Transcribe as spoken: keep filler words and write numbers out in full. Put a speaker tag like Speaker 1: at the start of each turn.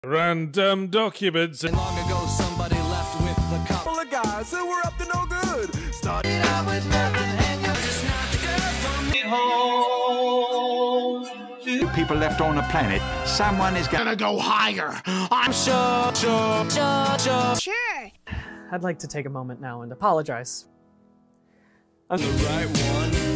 Speaker 1: Random documents.
Speaker 2: And long ago somebody left with a couple of guys who were up to no good. Started out with nothing and you're just not the girl from me home.
Speaker 3: People left on the planet, someone is gonna go higher. I'm
Speaker 2: Sure, sure, sure, sure.
Speaker 4: Sure. I'd like to take a moment now and apologize.
Speaker 2: The right one.